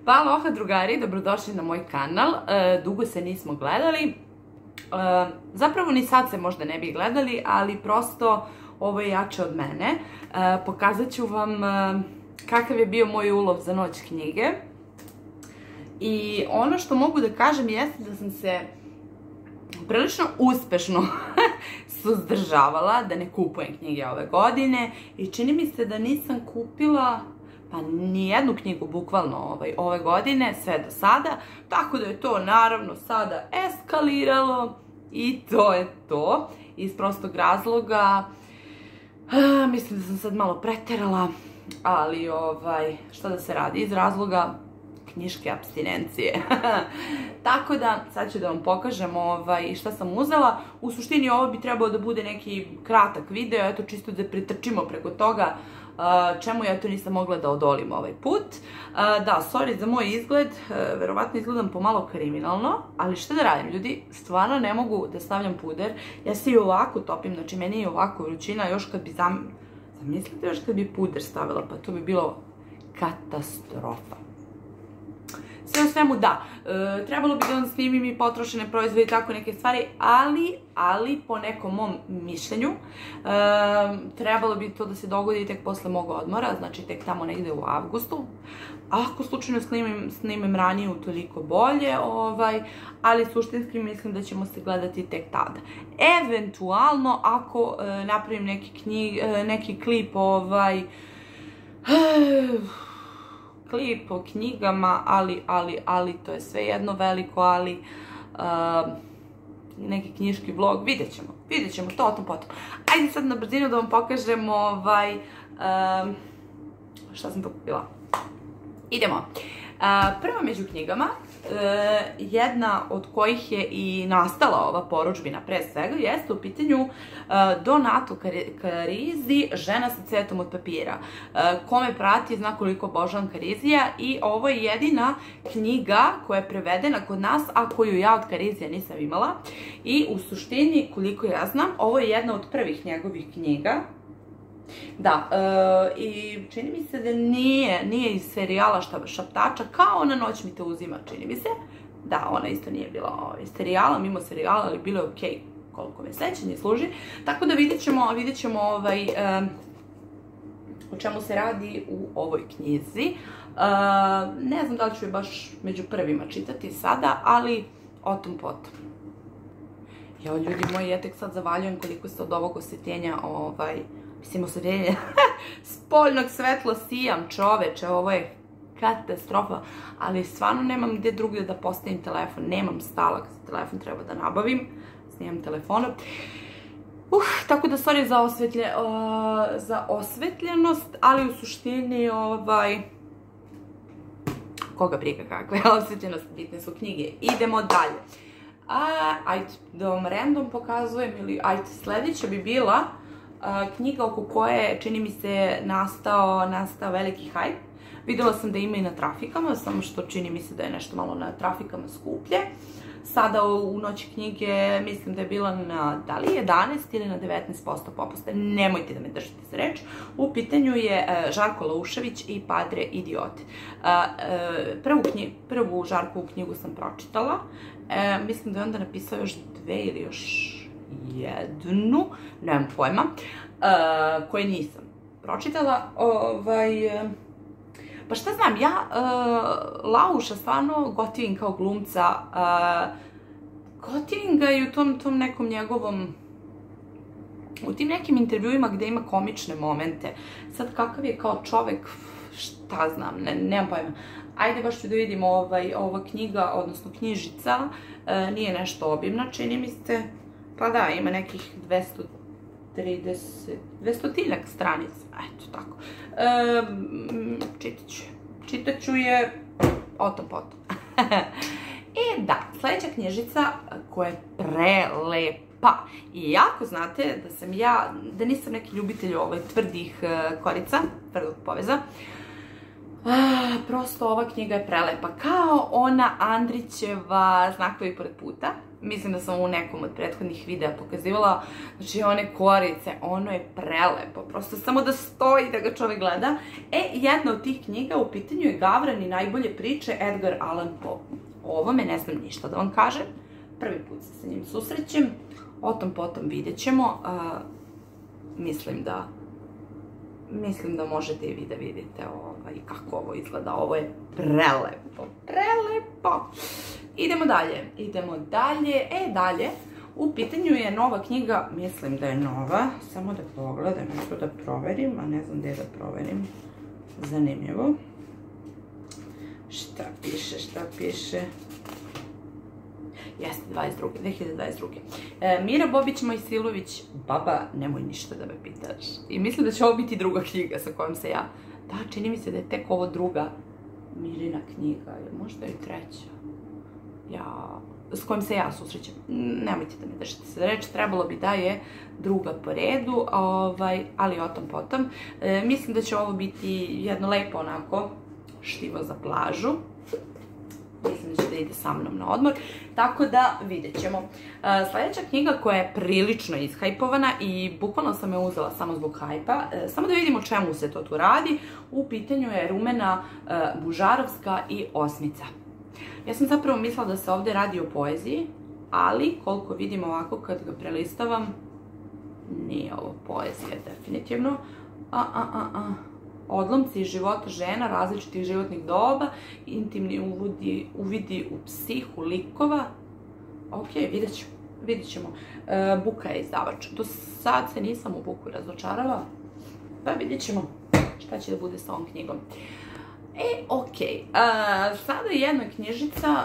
Pa aloha drugari, dobrodošli na moj kanal. Dugo se nismo gledali. Zapravo ni sad se možda ne bi gledali, ali prosto ovo je jače od mene. Pokazat ću vam kakav je bio moj ulov za noć knjige. I ono što mogu da kažem jeste da sam se prilično uspešno suzdržavala da ne kupujem knjige ove godine i čini mi se da nisam kupila pa nijednu knjigu bukvalno ove godine, sve do sada, tako da je to naravno sada eskaliralo i to je to. Iz prostog razloga, mislim da sam sad malo preterala, ali šta da se radi, iz razloga knjiške apstinencije. Tako da, sad ću da vam pokažem šta sam uzela. U suštini ovo bi trebao da bude neki kratak video, eto čisto da pretrčimo preko toga čemu ja to nisam mogla da odolim ovaj put. Da, sorry za moj izgled, verovatno izgledam pomalo kriminalno, ali šta da radim ljudi, stvarno ne mogu da stavljam puder, ja se i ovako topim, znači meni je ovako vrućina, još kad bi zamislite još kad bi puder stavila, pa to bi bilo katastrofa. Sve u svemu da, trebalo bi da vam snimim i potrošene proizvode i tako neke stvari, ali po nekom mom mišljenju trebalo bi to da se dogodi tek posle mog odmora, znači tek tamo negde u avgustu. Ako slučajno snimim ranije, utoliko bolje, ali suštinski mislim da ćemo se gledati tek tada. Eventualno, ako napravim neki klip klip o knjigama, ali to je sve jedno veliko, ali neki knjiški vlog, vidjet ćemo, to o tom potom. Ajde sad na brzinu da vam pokažem šta sam to kupila. Idemo. Prva među knjigama, jedna od kojih je i nastala ova porudžbina pre svega, jeste u pitanju Donato Carisi, Žena sa cvetom od papira. Ko me prati zna koliko obožavam Carisija i ovo je jedina knjiga koja je prevedena kod nas, a koju ja od Carisija nisam imala. I u suštini, koliko ja znam, ovo je jedna od prvih njegovih knjiga. Da, i čini mi se da nije iz serijala Šaptača, kao Ona noć mi te uzima, čini mi se. Da, ona isto nije bila iz serijala, mimo serijala, ali bilo je okej, koliko me sećanje služi. Tako da vidjet ćemo o čemu se radi u ovoj knjizi. Ne znam da li ću je baš među prvima čitati sada, ali o tom potom. Jao, ljudi moji, ja tek sad zavaljujem koliko se od ovog osvetljenja, mislim osvetljenja, spoljnog svetla sijam, čoveče, ovo je katastrofa, ali stvarno nemam gde drugdje da postavim telefon, nemam stalak za telefon, treba da nabavim, snimam telefonom. Tako da sorry za osvetljenost, ali u suštini, koga briga kakva je osvetljenost, bitne su knjige. Idemo dalje. Ajde, da vam random pokazujem, ili ajde, sledeća bi bila knjiga oko koje, čini mi se, nastao veliki hype. Videla sam da ima i na trafikama, samo što čini mi se da je nešto malo na trafikama skuplje. Sada u noći knjige mislim da je bila na, da li 11 ili na 19% popusta, nemojte da me držite za reč. U pitanju je Žarko Laušević i Padre idiote. Prvu Žarkovu knjigu sam pročitala, mislim da je onda napisao još dve ili još jednu, nemam pojma, koje nisam pročitala. Pa šta znam, ja Lauša stvarno gotivim kao glumca, gotivim ga i u tom nekom njegovom, u tim nekim intervjuima gde ima komične momente. Sad kakav je kao čovek, šta znam, nemam pojma. Ajde baš ću da vidim, ova knjiga, odnosno knjižica, nije nešto obimna, čini mi se. Pa da, ima nekih 200-tinak stranica, eto tako. Čitat ću je o tom potom. I da, sledeća knjižica koja je prelepa. I jako znate da sam ja, da nisam neki ljubitelj tvrdih korica, tvrdog poveza. Prosto ova knjiga je prelepa, kao ona Andrićeva Znakovi pored puta. Mislim da sam u nekom od prethodnih videa pokazivala, znači one korice, ono je prelepo, prosto samo da stoji da ga čovjek gleda. Jedna od tih knjiga u pitanju je Gavran i najbolje priče Edgar Allan Poe. O ovome ne znam ništa da vam kažem, prvi put se sa njim susrećem, o tom potom vidjet ćemo, mislim da možete i vi da vidite kako ovo izgleda, ovo je prelepo, prelepo. Idemo dalje, dalje, u pitanju je nova knjiga, mislim da je nova, samo da pogledam, nešto da proverim, a ne znam gde da proverim, zanimljivo. Šta piše? Jeste, 2022. Mira Bobić Mojsilović, Baba, nemoj ništa da me pitaš. I mislim da će ovo biti druga knjiga sa kojom se ja... Da, čini mi se da je tek ovo druga Mirina knjiga, možda i treća. S kojom se ja susrećem. Nemojte da me držite se reći, trebalo bi da je druga po redu, ali o tom potom. Mislim da će ovo biti jedno lepo onako štivo za plažu. Mislim da će da ide sa mnom na odmor, tako da vidjet ćemo. Sljedeća knjiga koja je prilično ishajpovana i bukvalno sam je uzela samo zbog hajpa, samo da vidimo čemu se to tu radi, u pitanju je Rumena Bužarovska i Osmica. Ja sam zapravo mislila da se ovdje radi o poeziji, ali koliko vidim ovako kad ga prelistavam, nije ovo poezija definitivno. Odlomci iz života žena, različitih životnih doba, intimni uvidi u psihu likova. Ok, vidjet ćemo. Buka je izdavač. Do sad se nisam u Buku razočarala, pa vidjet ćemo šta će da bude sa ovom knjigom. Ok, sada je jedna knjižica,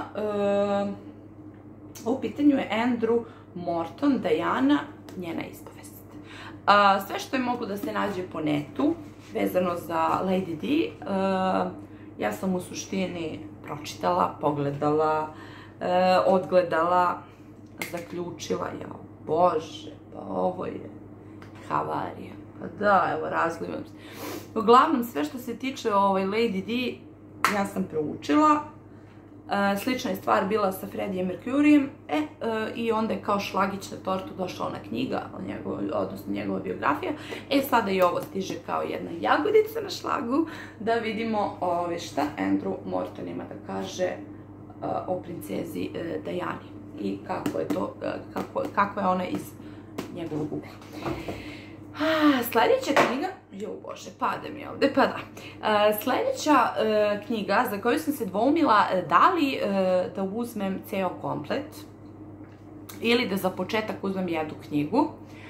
u pitanju je Andrew Morton, Diana, njena ispovest. Sve što je moglo da se nađe po netu, vezano za Lady D, ja sam u suštini pročitala, pogledala, odgledala, zaključila, bože, pa ovo je havarija. Pa da, evo, razlivam se. Uglavnom, sve što se tiče Lady D, ja sam proučila. Slična je stvar bila sa Freddie Mercurijem, i onda je kao šlagić na tortu došla ona knjiga, odnosno njegova biografija. Sada i ovo stiže kao jedna jagodica na šlagu, da vidimo šta Andrew Morton ima da kaže o princezi Diani i kako je ona iz njegovog ugla. Sljedeća knjiga, bože, pada mi ovde, pa da. Sljedeća knjiga za koju sam se dvoumila da li da uzmem ceo komplet ili da za početak uzmem jednu knjigu.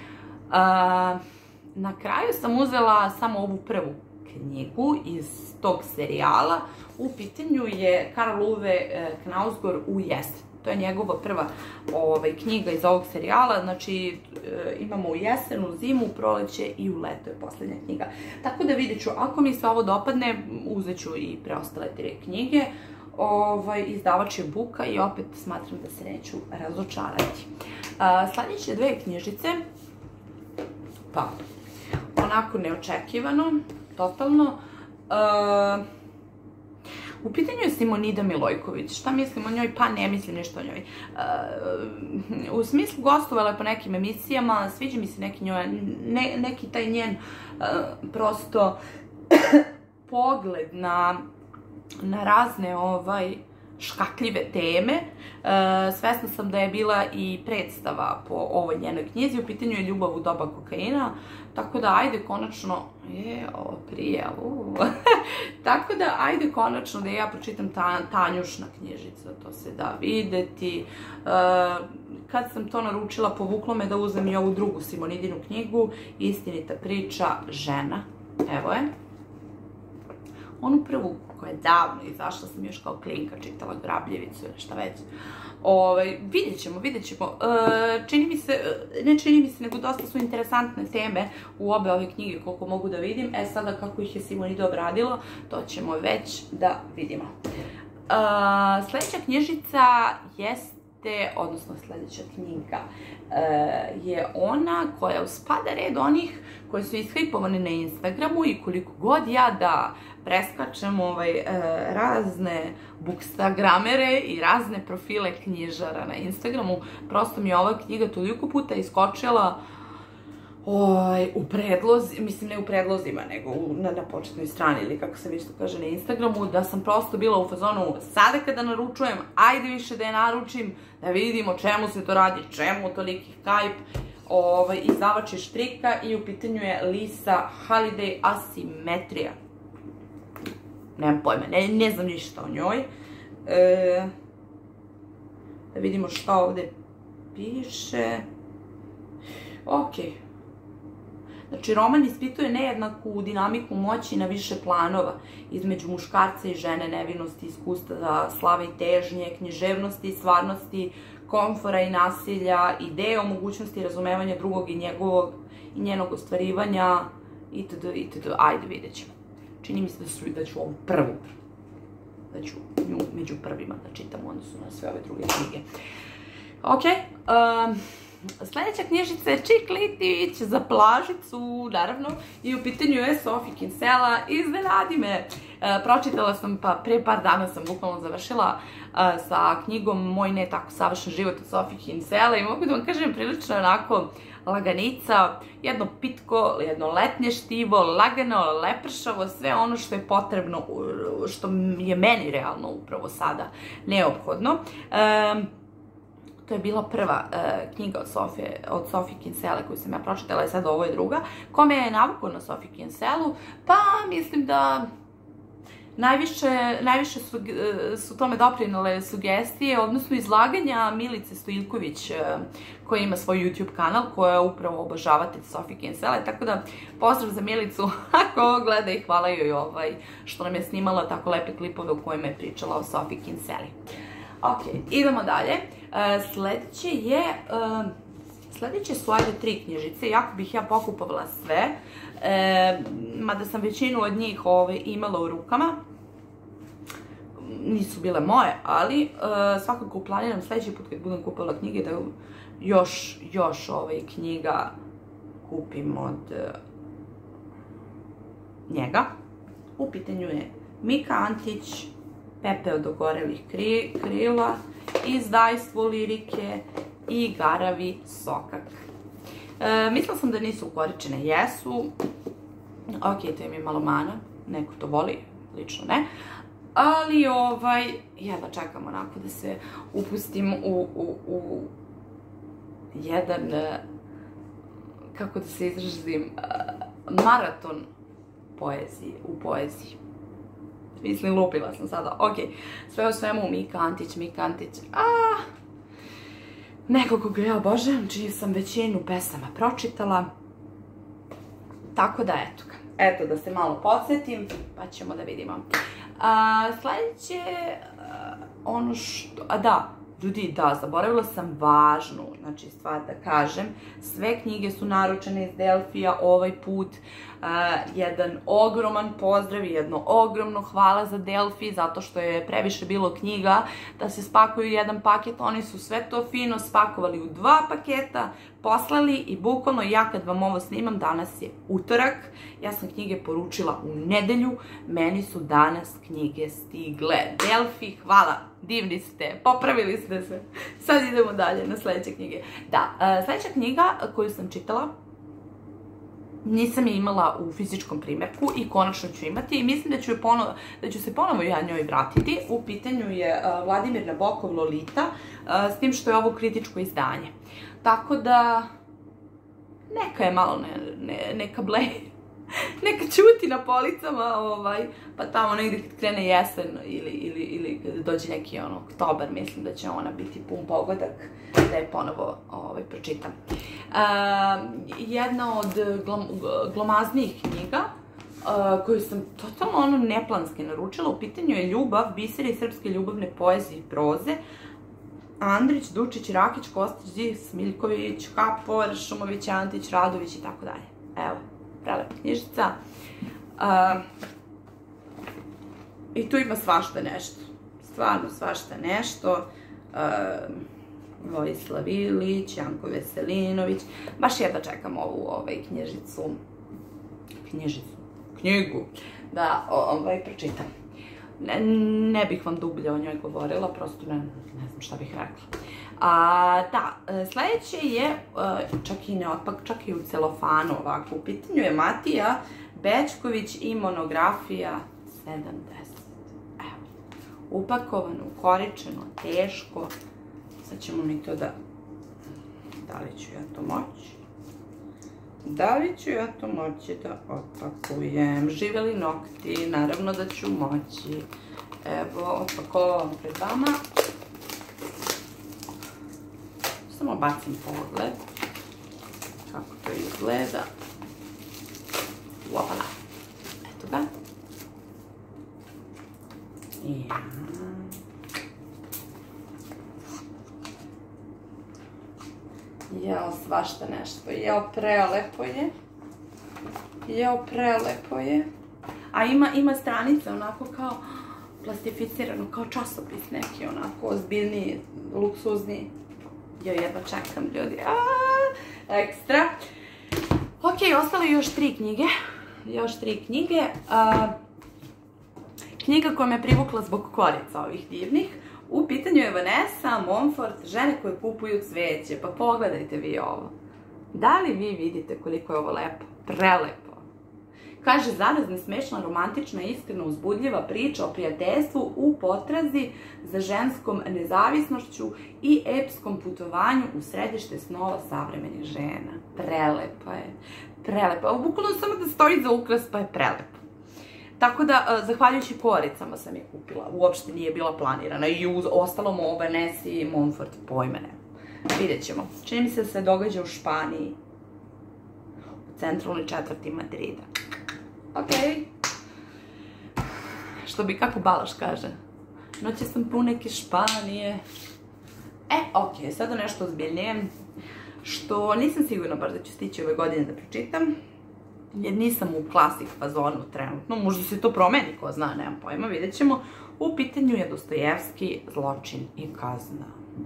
Na kraju sam uzela samo ovu prvu knjigu iz tog serijala. U pitanju je Karl Ove Knausgård U jesen. To je njegova prva knjiga iz ovog serijala, znači imamo u jesenu, zimu, proleće i u leto je posljednja knjiga. Tako da vidjet ću, ako mi se ovo dopadne, uzet ću i preostale 3 knjige. Izdavač je Buka i opet smatram da se neću razočarati. Sljedeće 2 knjižice, pa onako neočekivano, totalno. U pitanju je Simonida Milojković. Šta mislim o njoj? Pa ne mislim ništa o njoj. U smislu gostovala je po nekim emisijama, sviđa mi se neki taj njen prosto pogled na razne škakljive teme. Svesna sam da je bila i predstava po ovoj njenoj knjizi, u pitanju je Ljubav u doba kokaina, tako da ajde konačno, ovo prije, tako da ajde konačno da ja pročitam Tanjušna knjižica, to se da videti. Kad sam to naručila, povuklo me da uzem i ovu drugu Simonidinu knjigu, Istinita priča žena, evo je. Onu prvu koja je davno izašla, sam još kao klinka čitala Grabljevicu ili šta već. Vidjet ćemo. Ne čini mi se, nego dosta su interesantne teme u obe ove knjige koliko mogu da vidim. Sada kako ih je Simonida obradila, to ćemo već da vidimo. Sljedeća knjižica jest odnosno sljedeća knjiga, je ona koja spada red onih koji su ishajpovani na Instagramu i koliko god ja da preskačem razne bookstagramere i razne profile knjižara na Instagramu, prosto mi je ova knjiga toliko puta iskočila u predlozi, mislim ne u predlozima, nego na početnoj strani ili kako se već to kaže na Instagramu, da sam prosto bila u fazonu sada kada naručujem, ajde više da je naručim, da vidimo čemu se to radi, čemu toliki hype. Izdavač je Štrika i u pitanju je Lisa Holiday Asimetrija. Nemam pojma, ne znam ništa o njoj. Da vidimo šta ovde piše. Okej. Znači, roman ispituje nejednaku dinamiku moći na više planova između muškarca i žene, nevinosti, iskustva, slave i težnje, književnosti i stvarnosti, komfora i nasilja, ideje o mogućnosti razumevanja drugog i njenog ostvarivanja, itd. Ajde, vidjet ćemo. Čini mi se da ću ovu prvu, da ću nju među prvima da čitam u odnosu na sve ove druge knjige. Okej. Sljedeća knjižica je Čik Litić za plažicu, naravno, i u pitanju je Sophie Kinsella, Iznenadi me. Pročitala sam, pa pre par dana sam bukvalno završila sa knjigom Moj ne tako savršen život od Sophie Kinsella i mogu da vam kažem prilično onako laganica, jedno pitko, jedno letnje štivo, lagano, lepršavo, sve ono što je potrebno, što je meni realno upravo sada neophodno. To je bila prva knjiga od Sophie Kinsella koju sam ja pročitala i sad ovo je druga. Kome je navukao na Sophie Kinsellu? Pa mislim da najviše su tome doprinale sugestije, odnosno izlaganja Milice Stojiljković koja ima svoj YouTube kanal, koja je upravo obožavatelj Sophie Kinselle, tako da pozdrav za Milicu ako ovo gleda i hvala joj što nam je snimala tako lepe klipove u kojima je pričala o Sophie Kinselli. Ok, idemo dalje. Sljedeće su ajde 3 knjižice, jako bih ja pokupovala sve, mada sam većinu od njih imala u rukama, nisu bile moje, ali svakako planiram sljedeći put kad budem kupovala knjige da još knjiga kupim od njega. U pitanju je Mika Antić, Pepe od ogorelih krila, Izdajstvo lirike i Garavi sokak. Mislila sam da nisu ukoričene, jesu. Ok, to im je malo mana, neko to voli, lično ne. Ali jedva čekam onako da se upustim u jedan, kako da se izrazim, maraton u poeziji. Mislim, lupila sam sada. Ok, sve u svemu Mika Antić. Neko koga ja obožavam, čiji sam većinu pesama pročitala. Tako da, eto ga. Eto, da se malo podsjetim, pa ćemo da vidimo. Sljedeće, ono što, ljudi, zaboravila sam važnu, znači, stvar da kažem. Sve knjige su naručene iz Delfija ovaj put. Jedan ogroman pozdrav i jedno ogromno hvala za Delfi, zato što je previše bilo knjiga da se spakuju jedan paket. Oni su sve to fino spakovali u 2 paketa, poslali i bukvalno ja kad vam ovo snimam, danas je utorak, ja sam knjige poručila u nedelju, meni su danas knjige stigle. Delfi, hvala, divni ste, popravili ste se. Sad idemo dalje na sljedeće knjige. Da, sljedeća knjiga koju sam čitala, nisam je imala u fizičkom primjerku i konačno ću imati i mislim da ću se ponovo ja njoj vratiti. U pitanju je Vladimir Nabokov Lolita, s tim što je ovo kritičko izdanje. Tako da, neka je malo, neka neka čuti na policama, pa tamo negdje kad krene jesen ili kad dođe neki oktobar, mislim da će ona biti pun pogodak da je ponovo pročitam. Jedna od glomaznijih knjiga koju sam totalno neplanski naručila, u pitanju je Ljubav, biseri srpske ljubavne poezije i proze, Andrić, Dučić, Rakić, Kostić, Zis, Miljković, Kapor, Šumović, Antić, Radović i tako dalje. Evo, prelepa knjižica. I tu ima svašta nešto. Stvarno svašta nešto. Vojislav Ilić, Janko Veselinović. Baš jedva čekam ovu knjigu da pročitam. Ne bih vam dublje o njoj govorila, prosto ne znam šta bih rekla. Da, sledeće je, čak i u celofanu ovako, u pitanju je Matija Bećković i monografija 70. Evo, upakovano, ukoričeno, teško. Sad ćemo mi to da li ću ja to moći? Da li ću ja to moći da opakujem? Živeli nokti, naravno da ću moći. Evo, opakovam pred vama. Samo bacim pogled kako to izgleda. Opala. Eto ga. Jao, svašta nešto. Jao, prelepo je. A ima stranice onako kao plastificirano, kao časopis neki, onako ozbiljniji, luksuzniji. Ja jedva čekam, ljudi. Ekstra. Ok, ostale još 3 knjige. Knjiga koja me privukla zbog korica ovih divnih. U pitanju je Vanessa Monfort, žene koje kupuju cveće. Pa pogledajte vi ovo. Da li vi vidite koliko je ovo lepo? Prelepo. Kaže, zarazna, smešna, romantična, iskreno uzbudljiva priča o prijateljstvu u potrazi za ženskom nezavisnošću i epskom putovanju u središte snova savremenih žena. Prelepo je. Prelepo. Bukvalno samo da stoji za ukras, pa je prelepo. Tako da, zahvaljujući koricama sam je kupila. Uopšte nije bila planirana. I ostalom o Vanesi Monfort pojme ne. Vidjet ćemo. Čini mi se da se događa u Španiji. U centralnoj četvrti Madrida. Okej. Što bi kako Balaš kaže. Noće sam puneke Španije. Okej, sada nešto ozbiljnije. Što nisam sigurna baš da ću stići ove godine da pročitam. Jer nisam u klasik fazonu trenutno. Možda se to promeni, ko zna, nemam pojma, vidjet ćemo. U pitanju je Dostojevski, Zločin i kazna.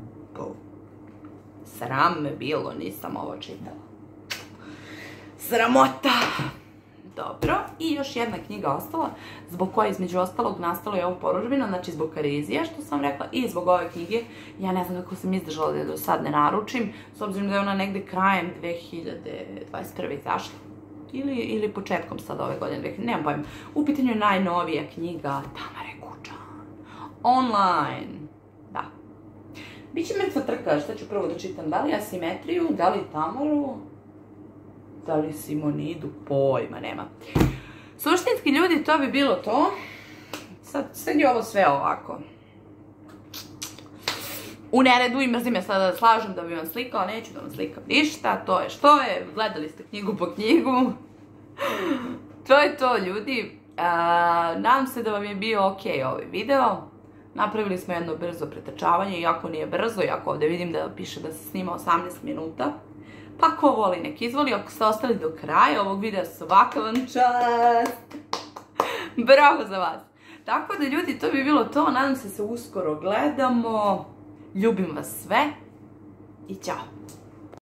Sram me bilo, nisam ovo čitala. Sramota! Dobro, i još jedna knjiga ostala, zbog koje između ostalog nastalo je ovo porudžbina, znači zbog Karizija, što sam rekla, i zbog ove knjige. Ja ne znam kako sam izdržala da je do sad ne naručim, s obzirom da je ona negde krajem 2021. izašla. Ili početkom sad ove godine, nemam pojma. U pitanju je najnovija knjiga Tamare Kučan. Online. Da. Biće mrtva trka, šta ću prvo da čitam? Da li Asimetriju, da li Tamaru, da li Simonidu, pojma nema. Suštinski, ljudi, to bi bilo to. Sad je ovo sve ovako u neredu i mrzim je sada da slažem da bi vam slikala, neću da vam slikam ništa, to je što je, gledali ste knjigu po knjigu. To je to, ljudi. Nadam se da vam je bio ok ovaj video. Napravili smo jedno brzo pretrčavanje, iako nije brzo, iako ovde vidim da piše da se snima 18 minuta. Pa ko voli nek izvoli, ako ste ostali do kraja ovog videa, svaka vam čast. Bravo za vas. Tako da, ljudi, to bi bilo to, nadam se uskoro gledamo. Ljubim vas sve i ćao!